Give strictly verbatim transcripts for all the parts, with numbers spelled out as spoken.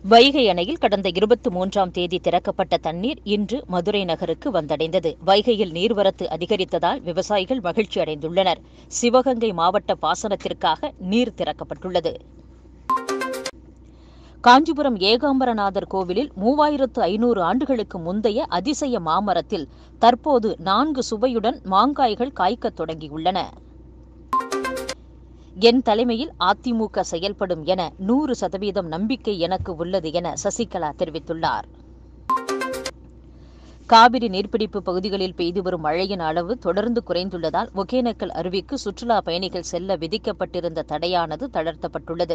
வைகை அணையில் கடந்த இருபத்தி மூன்றாம் தேதி திறக்கப்பட்ட தண்ணீர் இன்று மதுரை நகருக்கு வந்தடைந்தது. வைகையில் நீர்வரத்து அதிகரித்ததால் விவசாயிகள் மகிழ்ச்சி அடைந்துள்ளனர். சிவகங்கை மாவட்ட பாசனத்திற்காக நீர் திறக்கப்பட்டுள்ளது. காஞ்சிபுரம் ஏகாம்பரநாதர் கோவிலில் மூவாயிரத்து ஐநூறு ஆண்டுகளுக்கு முந்தைய அதிசய மாமரத்தில் தற்போது நான்கு சுவையுடன் மாங்காய்கள் காய்க்கத் தொடங்கியுள்ளன. என் தலைமையில் அதிமுக செயல்படும் என நூறு சதவீதம் நம்பிக்கை எனக்கு உள்ளது என சசிகலா தெரிவித்துள்ளார். காவிரி நீர்பிடிப்பு பகுதிகளில் பெய்து வரும் மழையின் அளவு தொடர்ந்து குறைந்துள்ளதால் ஒகேனக்கல் அருவிக்கு சுற்றுலா பயணிகள் செல்ல விதிக்கப்பட்டிருந்த தடையானது தளர்த்தப்பட்டுள்ளது.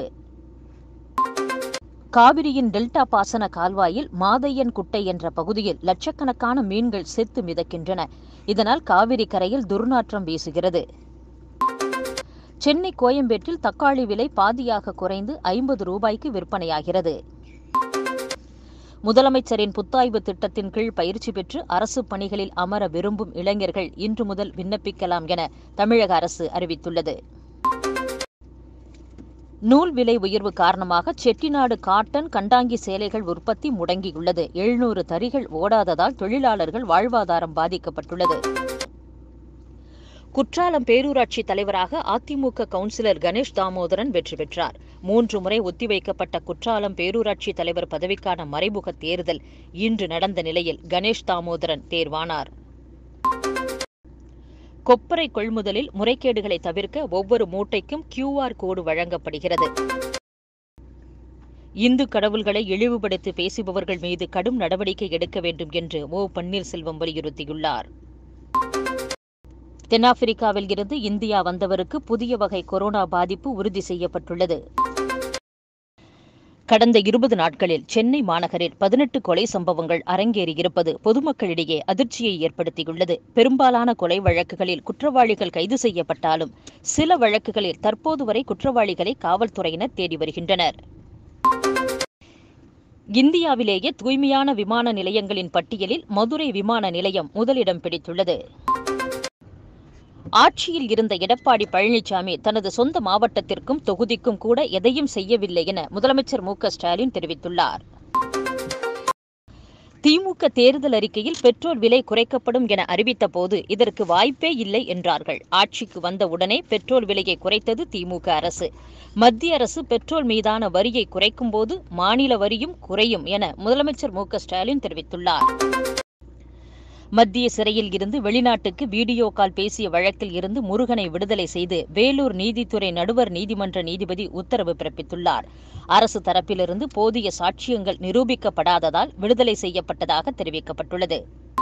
காவிரியின் டெல்டா பாசன கால்வாயில் மாதையன் குட்டை என்ற பகுதியில் லட்சக்கணக்கான மீன்கள் செத்து மிதக்கின்றன. இதனால் காவிரி கரையில் துர்நாற்றம் வீசுகிறது. சென்னை கோயம்பேட்டில் தக்காளி விலை பாதியாக குறைந்து ஐம்பது ரூபாய்க்கு விற்பனையாகிறது. முதலமைச்சரின் புத்தாய்வு திட்டத்தின் கீழ் பயிற்சி பெற்று அரசு பணிகளில் அமர விரும்பும் இளைஞர்கள் இன்று முதல் விண்ணப்பிக்கலாம் என தமிழக அரசு அறிவித்துள்ளது. நூல் விலை உயர்வு காரணமாக செட்டிநாடு காட்டன் கண்டாங்கி சேலைகள் உற்பத்தி முடங்கியுள்ளது. எழுநூறு தறிகள் ஓடாததால் தொழிலாளர்கள் வாழ்வாதாரம் பாதிக்கப்பட்டுள்ளது. குற்றாலம் பேரூராட்சி தலைவராக அதிமுக கவுன்சிலர் கணேஷ் தாமோதரன் வெற்றி பெற்றார். மூன்று முறை ஒத்திவைக்கப்பட்ட குற்றாலம் பேரூராட்சி தலைவர் பதவிக்கான மறைமுக தேர்தல் இன்று நடந்த நிலையில் கணேஷ் தாமோதரன் தேர்வானார். கொப்பரை கொள்முதலில் முறைகேடுகளை தவிர்க்க ஒவ்வொரு மூட்டைக்கும் கியூஆர் கோடு வழங்கப்படுகிறது. இந்து கடவுள்களை இழிவுபடுத்தி பேசுபவர்கள் மீது கடும் நடவடிக்கை எடுக்க வேண்டும் என்று ஓ பன்னீர்செல்வம் வலியுறுத்தியுள்ளார். தென்னாப்பிரிக்காவில் இருந்து இந்தியா வந்தவருக்கு புதிய வகை கொரோனா பாதிப்பு உறுதி செய்யப்பட்டுள்ளது. கடந்த இருபது நாட்களில் சென்னை மாநகரில் பதினெட்டு கொலை சம்பவங்கள் அரங்கேறியிருப்பது பொதுமக்களிடையே அதிர்ச்சியை ஏற்படுத்தியுள்ளது. பெரும்பாலான கொலை வழக்குகளில் குற்றவாளிகள் கைது செய்யப்பட்டாலும் சில வழக்குகளில் தற்போது வரை குற்றவாளிகளை காவல்துறையினர் தேடி வருகின்றனர். இந்தியாவிலேயே தூய்மையான விமான நிலையங்களின் பட்டியலில் மதுரை விமான நிலையம் முதலிடம் பிடித்துள்ளது. ஆட்சியில் இருந்த எடப்பாடி பழனிசாமி தனது சொந்த மாவட்டத்திற்கும் தொகுதிக்கும் கூட எதையும் செய்யவில்லை என முதலமைச்சர் மு க ஸ்டாலின் தெரிவித்துள்ளார். திமுக தேர்தல் அறிக்கையில் பெட்ரோல் விலை குறைக்கப்படும் என அறிவித்த போது இதற்கு வாய்ப்பே இல்லை என்றார்கள். ஆட்சிக்கு வந்த உடனே பெட்ரோல் விலையை குறைத்தது திமுக அரசு. மத்திய அரசு பெட்ரோல் மீதான வரியை குறைக்கும் போது மாநில வரியும் குறையும் என முதலமைச்சர் மு க ஸ்டாலின் தெரிவித்துள்ளார். மத்திய சிறையில் இருந்து வெளிநாட்டுக்கு வீடியோ கால் பேசிய வழக்கில் இருந்து முருகனை விடுதலை செய்து வேலூர் நீதித்துறை நடுவர் நீதிமன்ற நீதிபதி உத்தரவு பிறப்பித்துள்ளார். அரசு தரப்பிலிருந்து போதிய சாட்சியங்கள் நிரூபிக்கப்படாததால் விடுதலை செய்யப்பட்டதாக தெரிவிக்கப்பட்டுள்ளது.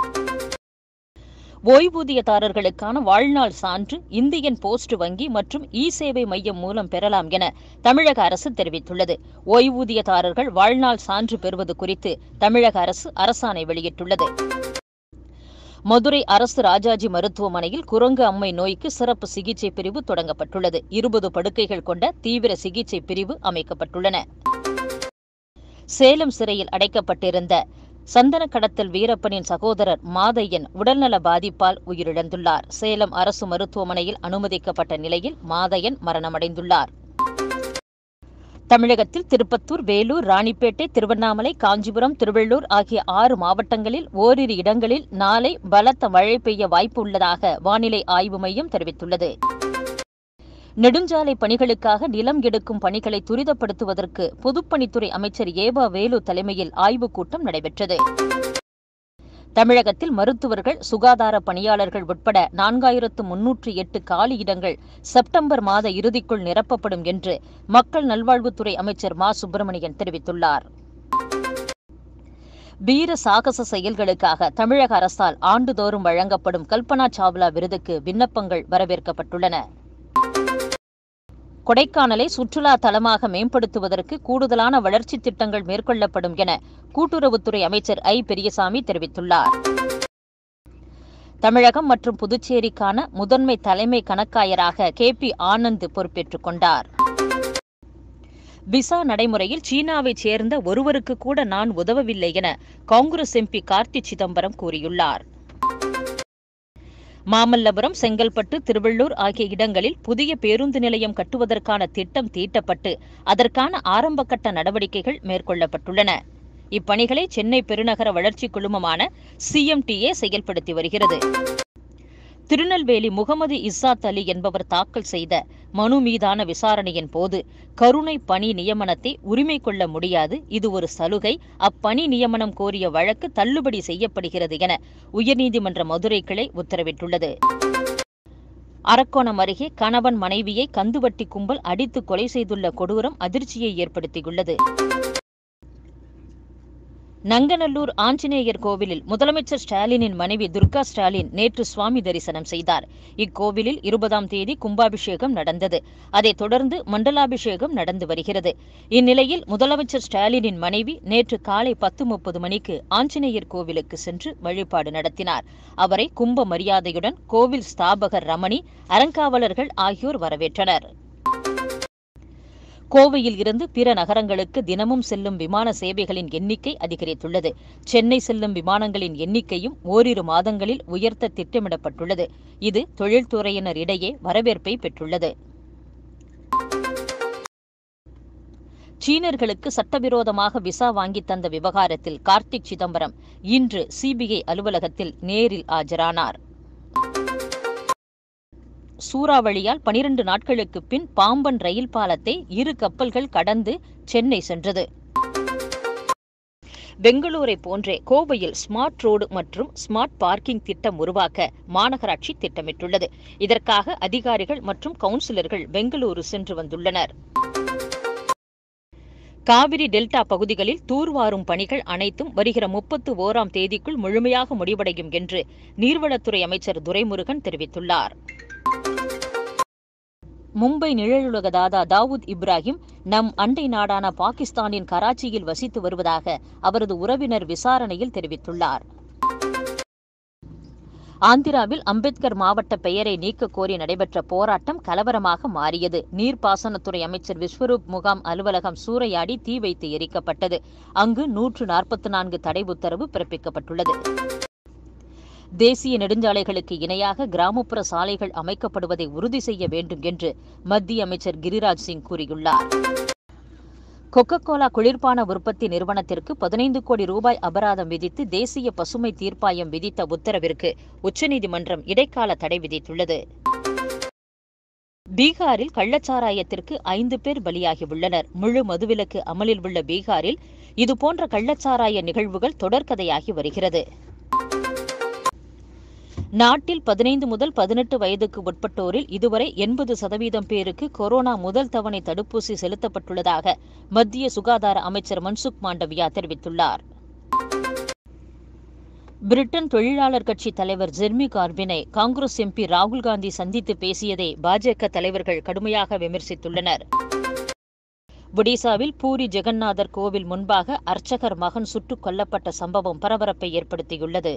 ஓய்வூதியதாரர்களுக்கான வாழ்நாள் சான்று இந்தியன் போஸ்ட் வங்கி மற்றும் இ சேவை மையம் மூலம் பெறலாம் என தமிழக அரசு தெரிவித்துள்ளது. ஓய்வூதியதாரர்கள் வாழ்நாள் சான்று பெறுவது குறித்து தமிழக அரசு அரசாணை வெளியிட்டுள்ளது. மதுரை அரசு ராஜாஜி மருத்துவமனையில் குரங்கு அம்மை நோய்க்கு சிறப்பு சிகிச்சை பிரிவு தொடங்கப்பட்டுள்ளது. இருபது படுக்கைகள் கொண்ட தீவிர சிகிச்சை பிரிவு அமைக்கப்பட்டுள்ளன. சேலம் சிறையில் அடைக்கப்பட்டிருந்த சந்தன கடத்தல் வீரப்பனின் சகோதரர் மாதையன் உடல்நல பாதிப்பால் உயிரிழந்துள்ளார். சேலம் அரசு மருத்துவமனையில் அனுமதிக்கப்பட்ட நிலையில் மாதையன் மரணமடைந்துள்ளார். தமிழகத்தில் திருப்பத்தூர், வேலூர், ராணிப்பேட்டை, திருவண்ணாமலை, காஞ்சிபுரம், திருவள்ளூர் ஆகிய ஆறு மாவட்டங்களில் ஓரிரு இடங்களில் நாளை பலத்த மழை பெய்ய வாய்ப்பு உள்ளதாக வானிலை ஆய்வு மையம் தெரிவித்துள்ளது. நெடுஞ்சாலை பணிகளுக்காக நிலம் எடுக்கும் பணிகளை துரிதப்படுத்துவதற்கு பொதுப்பணித்துறை அமைச்சர் ஏவா வேலு தலைமையில் ஆய்வுக் கூட்டம் நடைபெற்றது. தமிழகத்தில் மருத்துவர்கள், சுகாதார பணியாளர்கள் உட்பட நான்காயிரத்து முன்னூற்று எட்டு காலி இடங்கள் செப்டம்பர் மாத இறுதிக்குள் நிரப்பப்படும் என்று மக்கள் நல்வாழ்வுத்துறை அமைச்சர் மா சுப்பிரமணியன் தெரிவித்துள்ளார். வீர சாகச செயல்களுக்காக தமிழக அரசால் ஆண்டுதோறும் வழங்கப்படும் கல்பனா சாவ்லா விருதுக்கு விண்ணப்பங்கள் வரவேற்கப்பட்டுள்ளன. கொடைக்கானலை சுற்றுலா தலமாக மேம்படுத்துவதற்கு கூடுதலான வளர்ச்சித் திட்டங்கள் மேற்கொள்ளப்படும் என கூட்டுறவுத்துறை அமைச்சர் ஐ பெரியசாமி தெரிவித்துள்ளார். தமிழகம் மற்றும் புதுச்சேரிக்கான முதன்மை தலைமை கணக்காயராக கே பி ஆனந்த் பொறுப்பேற்றுக் கொண்டார். விசா நடைமுறையில் சீனாவைச் சேர்ந்த ஒருவருக்கு கூட நான் உதவவில்லை என காங்கிரஸ் எம்பி கார்த்தி சிதம்பரம் கூறியுள்ளார். மாமல்லபுரம், செங்கல்பட்டு, திருவள்ளூர் ஆகிய இடங்களில் புதிய பேருந்து நிலையம் கட்டுவதற்கான திட்டம் தீட்டப்பட்டு அதற்கான ஆரம்பகட்ட நடவடிக்கைகள் மேற்கொள்ளப்பட்டுள்ளன. இப்பணிகளை சென்னை பெருநகர வளர்ச்சி குழுமமான சிஎம்டிஏ செயல்படுத்தி வருகிறது. திருநெல்வேலி முகமது இஸ்ஸாத் அலி என்பவர் தாக்கல் செய்த மனு மீதான விசாரணையின் போது கருணை பணி நியமனத்தை உரிமை கொள்ள முடியாது, இது ஒரு சலுகை, அப்பணி நியமனம் கோரிய வழக்கு தள்ளுபடி செய்யப்படுகிறது என உயர்நீதிமன்ற மதுரை கிளை உத்தரவிட்டுள்ளது. அரக்கோணம் அருகே கணவன் மனைவியை கந்துவட்டி கும்பல் அடித்து கொலை செய்துள்ள கொடூரம் அதிர்ச்சியை ஏற்படுத்தியுள்ளது. நங்கநல்லூர் ஆஞ்சநேயர் கோவிலில் முதலமைச்சர் ஸ்டாலினின் மனைவி துர்கா ஸ்டாலின் நேற்று சுவாமி தரிசனம் செய்தார். இக்கோவிலில் இருபதாம் தேதி கும்பாபிஷேகம் நடந்தது. அதைத் தொடர்ந்து மண்டலாபிஷேகம் நடந்து வருகிறது. இந்நிலையில் முதலமைச்சர் ஸ்டாலினின் மனைவி நேற்று காலை பத்து முப்பது மணிக்கு ஆஞ்சநேயர் கோவிலுக்கு சென்று வழிபாடு நடத்தினார். அவரை கும்ப மரியாதையுடன் கோவில் ஸ்தாபகர் ரமணி, அறங்காவலர்கள் ஆகியோர் வரவேற்றனர். கோவையில் இருந்து பிற நகரங்களுக்கு தினமும் செல்லும் விமான சேவைகளின் எண்ணிக்கை அதிகரித்துள்ளது. சென்னை செல்லும் விமானங்களின் எண்ணிக்கையும் ஓரிரு மாதங்களில் உயர்த்த திட்டமிடப்பட்டுள்ளது. இது தொழில்துறையினர் இடையே வரவேற்பை பெற்றுள்ளது. சீனர்களுக்கு சட்டவிரோதமாக விசா வாங்கி தந்த விவகாரத்தில் கார்த்திக் சிதம்பரம் இன்று சிபிஐ அலுவலகத்தில் நேரில் ஆஜரானார். சூறாவளியால் பனிரண்டு நாட்களுக்கு பின் பாம்பன் ரயில் பாலத்தை இரு கப்பல்கள் கடந்து சென்னை சென்றது. பெங்களூரை போன்றே கோவையில் ஸ்மார்ட் ரோடு மற்றும் ஸ்மார்ட் பார்க்கிங் திட்டம் உருவாக்க மாநகராட்சி திட்டமிட்டுள்ளது. இதற்காக அதிகாரிகள் மற்றும் கவுன்சிலர்கள் பெங்களூரு சென்று வந்துள்ளனர். காவிரி டெல்டா பகுதிகளில் தூர்வாரும் பணிகள் அனைத்தும் வருகிற முப்பத்து ஓராம் தேதிக்குள் முழுமையாக முடிவடையும் என்று நீர்வளத்துறை அமைச்சர் துரைமுருகன் தெரிவித்துள்ளார். மும்பை நிழலுலக தாதா தாவூத் இப்ராஹிம் நம் அண்டை நாடான பாகிஸ்தானின் கராச்சியில் வசித்து வருவதாக அவரது உறவினர் விசாரணையில் தெரிவித்துள்ளார். ஆந்திராவில் அம்பேத்கர் மாவட்ட பெயரை நீக்க கோரி நடைபெற்ற போராட்டம் கலவரமாக மாறியது. நீர்ப்பாசனத்துறை அமைச்சர் விஸ்வரூப் முகாம் அலுவலகம் சூறையாடி தீ வைத்து எரிக்கப்பட்டது. அங்கு நூற்று நாற்பத்தி நான்கு தடை உத்தரவு பிறப்பிக்கப்பட்டுள்ளது. தேசிய நெடுஞ்சாலைகளுக்கு இணையாக கிராமப்புற சாலைகள் அமைக்கப்படுவதை உறுதி செய்ய வேண்டும் என்று மத்திய அமைச்சர் கிரிராஜ் சிங் கூறியுள்ளார். கொக்கோ கோலா குளிர்பான உற்பத்தி நிறுவனத்திற்கு பதினைந்து கோடி ரூபாய் அபராதம் விதித்து தேசிய பசுமை தீர்ப்பாயம் விதித்த உத்தரவிற்கு உச்சநீதிமன்றம் இடைக்கால தடை விதித்துள்ளது. பீகாரில் கள்ளச்சாராயத்திற்கு ஐந்து பேர் பலியாகியுள்ளனர். முழு மதுவிலக்கு அமலில் உள்ள பீகாரில் இதுபோன்ற கள்ளச்சாராய நிகழ்வுகள் தொடர்கதையாகி வருகிறது. நாட்டில் பதினைந்து முதல் பதினெட்டு வயதுக்கு உட்பட்டோரில் இதுவரை எண்பது சதவீதம் பேருக்கு கொரோனா முதல் தவணை தடுப்பூசி செலுத்தப்பட்டுள்ளதாக மத்திய சுகாதார அமைச்சர் மன்சுக் மாண்டவியா தெரிவித்துள்ளார். பிரிட்டன் தொழிலாளர் கட்சி தலைவர் ஜெர்மி கார்பினை காங்கிரஸ் எம்பி ராகுல் காந்தி சந்தித்து பேசியதை பாஜக தலைவர்கள் கடுமையாக விமர்சித்துள்ளனர். ஒடிசாவில் பூரி ஜெகநாதர் கோவில் முன்பாக அர்ச்சகர் மகன் சுட்டுக் கொல்லப்பட்ட சம்பவம் பரபரப்பை ஏற்படுத்தியுள்ளது.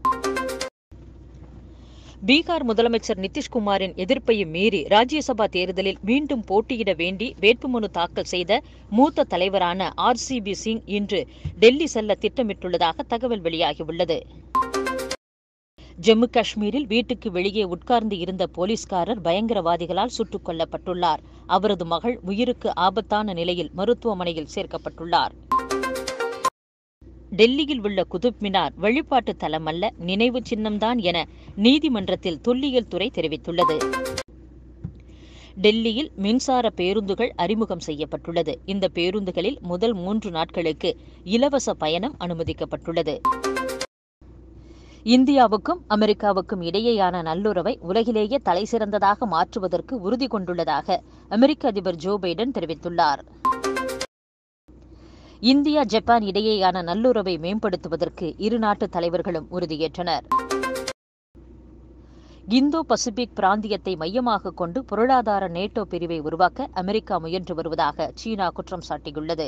பீகார் முதலமைச்சர் நிதிஷ்குமாரின் எதிர்ப்பையும் மீறி ராஜ்யசபா தேர்தலில் மீண்டும் போட்டியிட வேண்டி வேட்புமனு தாக்கல் செய்த மூத்த தலைவரான ஆர் சி பி சிங் இன்று டெல்லி செல்ல திட்டமிட்டுள்ளதாக தகவல் வெளியாகியுள்ளது. ஜம்மு காஷ்மீரில் வீட்டுக்கு வெளியே உட்கார்ந்து இருந்த போலீஸ்காரர் பயங்கரவாதிகளால் சுட்டுக் கொல்லப்பட்டுள்ளார். அவரது மகள் உயிருக்கு ஆபத்தான நிலையில் மருத்துவமனையில் சேர்க்கப்பட்டுள்ளார். டெல்லியில் உள்ள குதுப் மினார் வழிபாட்டு தலம் அல்ல, நினைவு சின்னம்தான் என நீதிமன்றத்தில் தொல்லியல் துறை தெரிவித்துள்ளது. டெல்லியில் மின்சார பேருந்துகள் அறிமுகம் செய்யப்பட்டுள்ளது. இந்த பேருந்துகளில் முதல் மூன்று நாட்களுக்கு இலவச பயணம் அனுமதிக்கப்பட்டுள்ளது. இந்தியாவுக்கும் அமெரிக்காவுக்கும் இடையேயான நல்லுறவை உலகிலேயே தலைசிறந்ததாக மாற்றுவதற்கு உறுதி கொண்டுள்ளதாக அமெரிக்க அதிபர் ஜோ பைடன் தெரிவித்துள்ளார். இந்தியா ஜப்பான் இடையேயான நல்லுறவை மேம்படுத்துவதற்கு இரு நாட்டு தலைவர்களும் உறுதியேற்றனர். இந்தோ பசிபிக் பிராந்தியத்தை மையமாக கொண்டு பொருளாதார நேட்டோ பிரிவை உருவாக்க அமெரிக்கா முயன்று வருவதாக சீனா குற்றம் சாட்டியுள்ளது.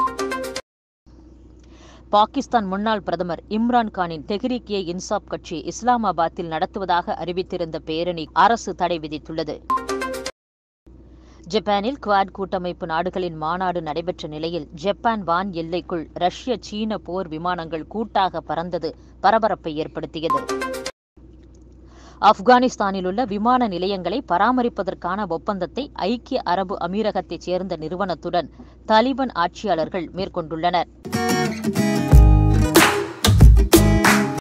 பாகிஸ்தான் முன்னாள் பிரதமர் இம்ரான்கானின் தெஹ்ரீக்-ஏ இன்சாப் கட்சி இஸ்லாமாபாத்தில் நடத்துவதாக அறிவித்திருந்த பேரணி அரசு தடை விதித்துள்ளது. ஜப்பானில் குவாட் கூட்டமைப்பு நாடுகளின் மாநாடு நடைபெற்ற நிலையில் ஜப்பான் வான் எல்லைக்குள் ரஷ்ய சீன போர் விமானங்கள் கூட்டாக பறந்தது பரபரப்பை ஏற்படுத்தியது. ஆப்கானிஸ்தானில் உள்ள விமான நிலையங்களை பராமரிப்பதற்கான ஒப்பந்தத்தை ஐக்கிய அரபு அமீரகத்தைச் சேர்ந்த நிறுவனத்துடன் தாலிபான் ஆட்சியாளர்கள் மேற்கொண்டுள்ளனர்.